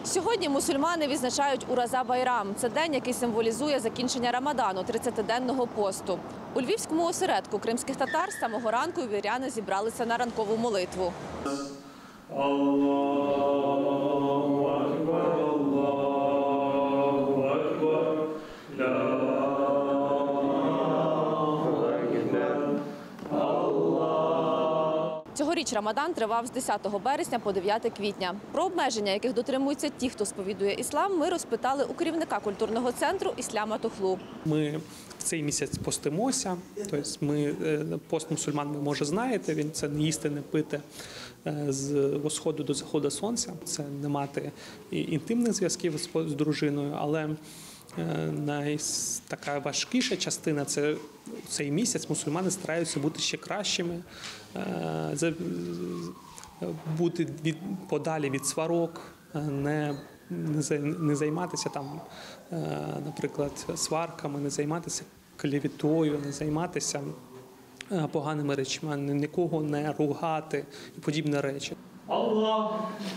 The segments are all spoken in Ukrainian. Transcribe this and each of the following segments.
Сьогодні мусульмани відзначають Ураза-Байрам. Це день, який символізує закінчення Рамадану, 30-денного посту. У львівському осередку кримських татар з самого ранку віряни зібралися на ранкову молитву. Аллаху Акбар, Аллаху Акбар, ла Цьогоріч Рамадан тривав з 10 березня по 9 квітня. Про обмеження, яких дотримуються ті, хто сповідує іслам, ми розпитали у керівника культурного центру Ісляма Тухлу. Ми в цей місяць постимося, тобто пост мусульман, ви, може, знаєте, він це не їсти, не пити з восходу до заходу сонця, це не мати інтимних зв'язків з дружиною, але така важкіша частина – це цей місяць мусульмани стараються бути ще кращими, бути подалі від сварок, не займатися там, наприклад, сварками, не займатися клеветою, не займатися поганими речами, нікого не ругати і подібні речі. Аллах.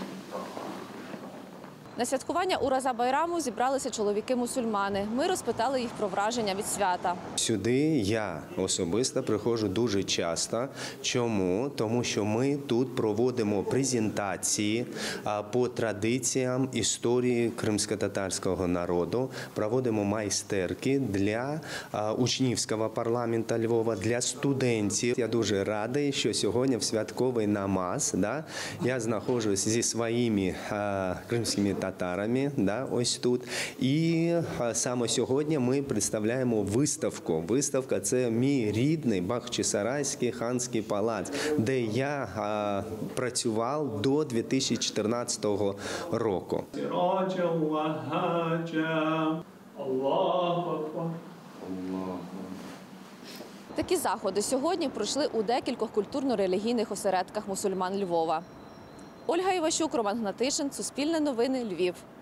На святкування Ураза-Байраму зібралися чоловіки-мусульмани. Ми розпитали їх про враження від свята. Сюди я особисто приходжу дуже часто. Чому? Тому що ми тут проводимо презентації по традиціям історії кримськотатарського народу, проводимо майстерки для учнівського парламенту Львова, для студентів. Я дуже радий, що сьогодні в святковий намаз я знаходжусь зі своїми кримськими татарами, ось тут. І саме сьогодні ми представляємо виставку. Виставка – це мій рідний Бахчисарайський ханський палац, де я працював до 2014 року. Такі заходи сьогодні пройшли у декількох культурно-релігійних осередках мусульман Львова. Ольга Іващук, Роман Гнатишин, Суспільне новини, Львів.